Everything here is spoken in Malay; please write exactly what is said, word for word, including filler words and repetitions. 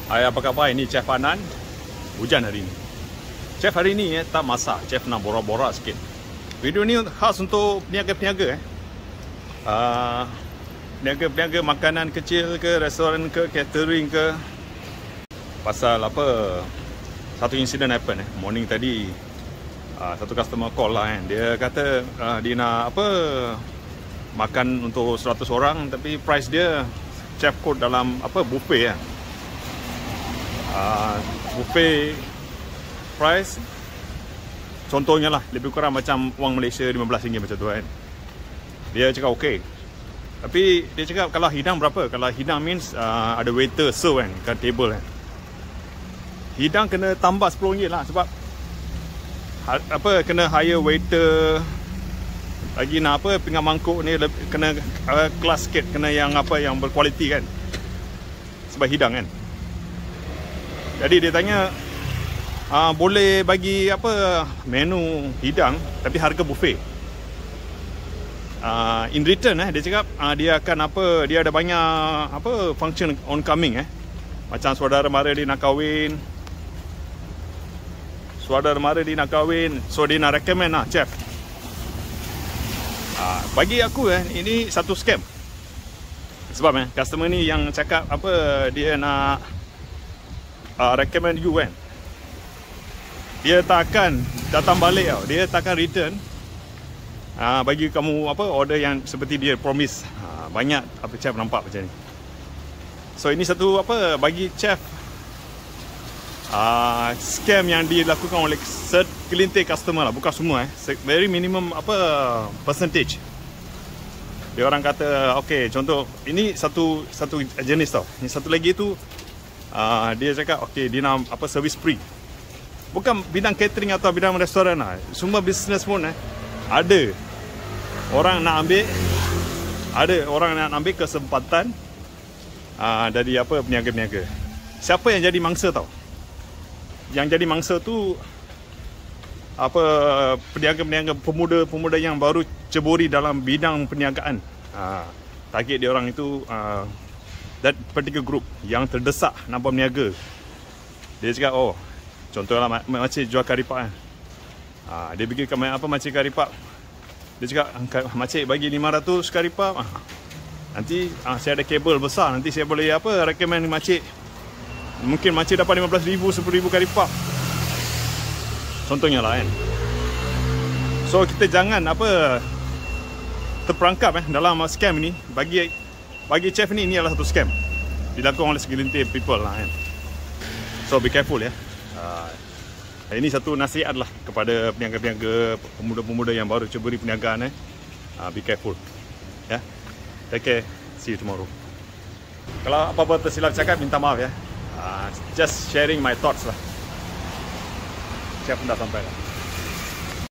Hai, apa khabar? Ini Chef Anan. Hujan hari ini. Chef hari ini eh, tak masak. Chef nak borak-borak sikit. Video ni khas untuk peniaga-peniaga eh. Uh, peniaga-peniaga makanan kecil ke, restoran ke, catering ke. Pasal apa, satu insiden happen eh. Morning tadi uh, satu customer call lah kan. Dia kata uh, dia nak apa, makan untuk seratus orang, tapi price dia chef code dalam apa, buffet kan. Uh, buffet price contohnya lah lebih kurang macam wang Malaysia lima belas ringgit macam tu kan. Dia cakap okey, tapi dia cakap kalau hidang berapa? Kalau hidang means uh, ada waiter serve kan kat table kan. Hidang kena tambah sepuluh ringgit lah, sebab ha, apa, kena hire waiter lagi, nak apa, pinggan mangkuk ni kena uh, kelas sikit, kena yang apa, yang berkualiti kan, sebab hidang kan. Jadi dia tanya, uh, boleh bagi apa, menu hidang tapi harga buffet. Uh, in return eh, dia cakap uh, dia akan apa, dia ada banyak apa function oncoming eh. Macam saudara mara dia nak kahwin, saudara mara dia nak kahwin, so dia nak recommend lah chef. Uh, bagi aku eh, ini satu scam. Sebab eh, customer ni yang cakap apa, dia nak Uh, recommend you kan, dia tak akan datang balik tau. Dia tak akan return uh, bagi kamu apa, order yang seperti dia promise. uh, Banyak apa chef nampak macam ni. So ini satu apa, bagi chef uh, scam yang dilakukan oleh segelintir customer lah, bukan semua eh. Very minimum apa percentage. Dia orang kata okey, contoh ini satu satu jenis tau. Ini satu lagi tu Uh, dia cakap okey, dia nak apa, service free. Bukan bidang catering atau bidang restoran lah. Semua business pun eh, ada orang nak ambil, ada orang nak ambil kesempatan uh, dari apa, peniaga-peniaga. Siapa yang jadi mangsa tau? Yang jadi mangsa tu apa, peniaga-peniaga, pemuda-pemuda yang baru ceburi dalam bidang perniagaan. uh, Target dia orang itu uh, that particular group yang terdesak nak berniaga. Dia cakap, oh contohlah makcik jual karipak kan. ha, Dia pergi ke apa, makcik karipak. Dia cakap, makcik bagi lima ratus karipak, ha, nanti ha, saya ada kabel besar, nanti saya boleh apa, recommend makcik. Mungkin makcik dapat lima belas ribu, sepuluh ribu karipak, contohnya lah kan. So kita jangan apa, terperangkap eh dalam scam ni. Bagi Bagi chef ni, ini adalah satu scam dilakukan oleh segelintir people lah kan. So be careful ya. uh, Ini satu nasihat lah kepada peniaga-peniaga, pemuda-pemuda yang baru ceburi perniagaan eh. uh, Be careful ya. Yeah? Take care. See you tomorrow. Kalau apa-apa tersilap cakap, minta maaf ya. uh, Just sharing my thoughts lah. Chef dah sampai lah.